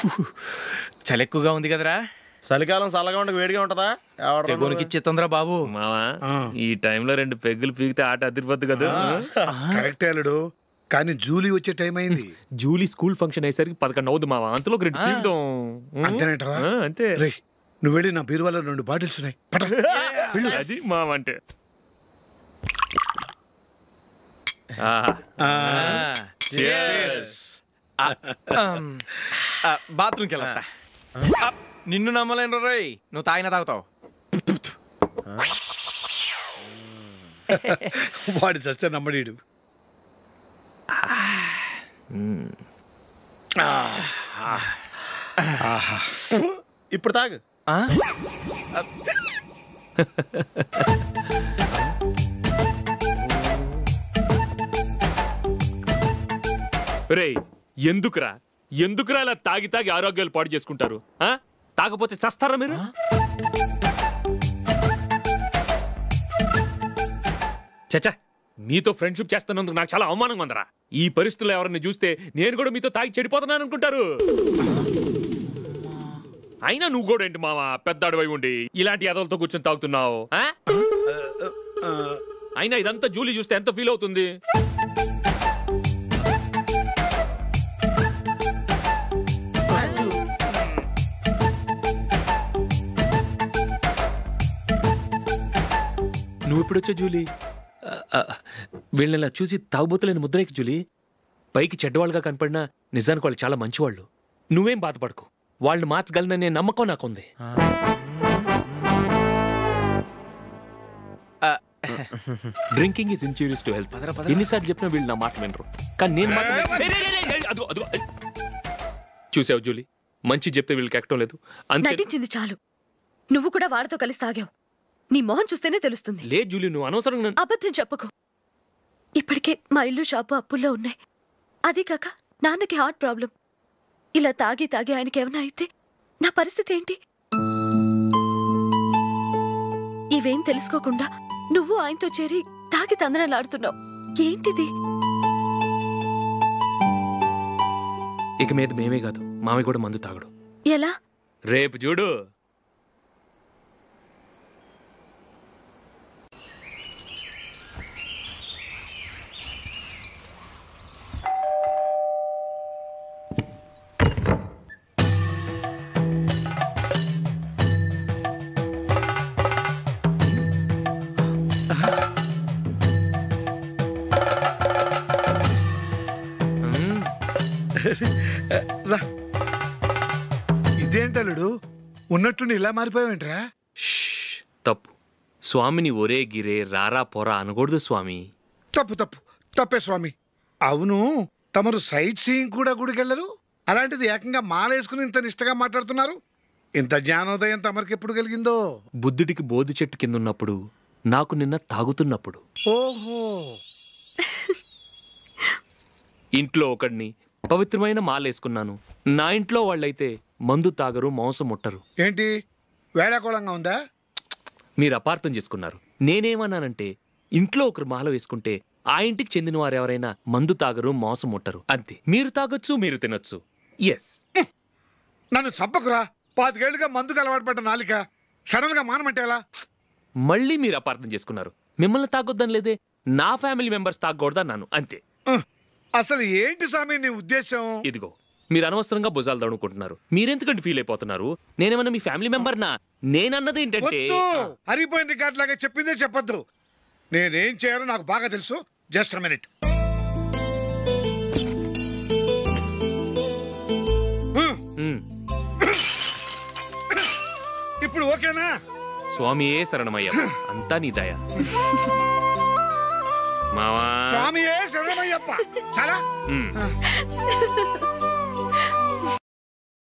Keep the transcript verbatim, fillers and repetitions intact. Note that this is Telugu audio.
చలి ఎక్కువగా ఉంది కదరా. చలికాలం చల్లగా ఉండక వేడిగా ఉంటదా? తెగోనికి ఇచ్చేతుందిరా బాబు. మావా ఈ టైంలో రెండు పెగ్గులు పీకితే ఆట అదిరిపోద్దు కదా. కరెక్ట్ అల్లుడు, కానీ జూలీ వచ్చే టైం అయింది. జూలీ స్కూల్ ఫంక్షన్ అయ్యేసరికి పదకొండు అవుద్ది మావా, అంతలో రెండు పీకుదాం. అంతేనేటవా? అంతే. నువ్వు వెళ్ళి నా బీరువాలో రెండు బాటిల్స్ ఉన్నాయి, అది మావా అంటే. బాత్రూమ్కి వెళ్ళా. నిన్ను నమ్మలేను రోయ్, నువ్వు తాగినా తాగుతావు. వాడి చస్తే నమ్మడీడు. ఇప్పుడు తాగు. రేయ్ ఎందుకురా ఎందుకురా ఇలా తాగి తాగి ఆరోగ్యాలు పాడు చేసుకుంటారు? తాగపోతే చస్తారా మీరు? చచ్చా, మీతో ఫ్రెండ్షిప్ చేస్తున్నందుకు నాకు చాలా అవమానంగా ఉందరా. ఈ పరిస్థితుల్లో ఎవరిని చూస్తే నేను కూడా మీతో తాగి చెడిపోతున్నాను అనుకుంటారు. అయినా నువ్వు కూడా ఏంటి మావా, పెద్ద అడవై ఉండి ఇలాంటి ఎదలతో కూర్చొని తాగుతున్నావు? అయినా ఇదంతా జూలీ చూస్తే ఎంత ఫీల్ అవుతుంది? నువ్వు ఎప్పుడొచ్చా జూలీ? వీళ్ళని ఇలా చూసి తాగుబోతులేని ముద్రేకి జూలీ. పైకి చెడ్డవాళ్ళుగా కనపడినా నిజానికి వాళ్ళు చాలా మంచివాళ్ళు. నువ్వేం బాధపడకు, వాళ్ళని మార్చగలననే నమ్మకం నాకుంది. Drinking is injurious to health. ఎన్నిసార్లు చెప్పినా వీళ్ళు నా మాట వినరు, కానీ నేను మాత్రం. చూసావు జూలీ, మంచి చెప్తే వీళ్ళకి ఎక్కడం లేదు. నటించింది చాలు. నువ్వు కూడా వాడితో కలిసి తాగావు. నీ మొహం చూస్తేనే తెలుస్తుంది. లేదు జూలీ, నువ్వు అనవసరంగా అబద్ధం చెప్పకు. ఇప్పటికే మా ఇల్లు షాపు అప్పుల్లో ఉన్నాయి. అదే కాక నాన్నకి హార్ట్ ప్రాబ్లం. ఇలా తాగి తాగి ఆయనకి ఏమైనా అయితే నా పరిస్థితి ఏంటి? ఇవేం తెలుసుకోకుండా నువ్వు ఆయనతో చేరి తాగి తందనలాడుతున్నావు. ఏంటిది? ఇక మీద మేమే కాదు, మామి కూడా మందు తాగడు. ఎలా? రేపు చూడు. ఇదేంటలుడు, ఉన్నట్టుండి ఇలా మారిపోయావేంట్రా? తప్పు స్వామిని ఒరే గిరే రారా పోరా అనకూడదు స్వామి. తప్పు తప్పు తప్పే స్వామి. అవును, తమరు సైట్ సీయింగ్ కూడా గుడికెళ్ళరు, అలాంటిది ఏకంగా మాలేసుకుని ఇంత నిష్టగా మాట్లాడుతున్నారు. ఇంత జ్ఞానోదయం తమరికి ఎప్పుడు కలిగిందో? బుద్ధుడికి బోధి చెట్టు కింద ఉన్నప్పుడు, నాకు నిన్న తాగుతున్నప్పుడు. ఓహో. ఇంట్లో ఒకడిని పవిత్రమైన మాలేసుకున్నాను. నా ఇంట్లో వాళ్ళైతే మందు తాగరు, మాంసం ముట్టరు. ఏంటి వేళాకోళంగా ఉందా? మీరు అపార్థం చేసుకున్నారు. నేనేమన్నానంటే, ఇంట్లో ఒకరు మాల వేసుకుంటే ఆ ఇంటికి చెందిన వారు ఎవరైనా మందు తాగరు, మాంసం ముట్టరు, అంతే. మీరు తాగొచ్చు, మీరు తినొచ్చు. ఎస్. నన్ను చంపకురా. పాతికేళ్లుగా మందుకు అలవాటు పడ్డ నాలిక సడన్ గా మానమంటే ఎలా? మళ్ళీ మీరు అపార్థం చేసుకున్నారు. మిమ్మల్ని తాగొద్దని లేదే, నా ఫ్యామిలీ మెంబర్స్ తాగకూడదన్నాను, అంతే. అసలు ఏంటి స్వామి నీ ఉద్దేశం? ఇదిగో, మీరు అనవసరంగా భుజాలు దడుకుంటున్నారు. మీరెందుకంటే ఫీల్ అయిపోతున్నారు? నేనేమన్నా మీ ఫ్యామిలీ మెంబర్నా? నేనన్నది ఏంటంటే, హరిపోయిన రికార్డ్ లాగా చెప్పిందే చెప్పద్దు. నేనేం చేయాలో నాకు బాగా తెలుసు. Just a minute. ఇప్పుడు ఓకేనా? స్వామియే శరణమయ్య, అంతా నీ దయ. మావా స్వామియే శరణమయ్యప్ప. చాలా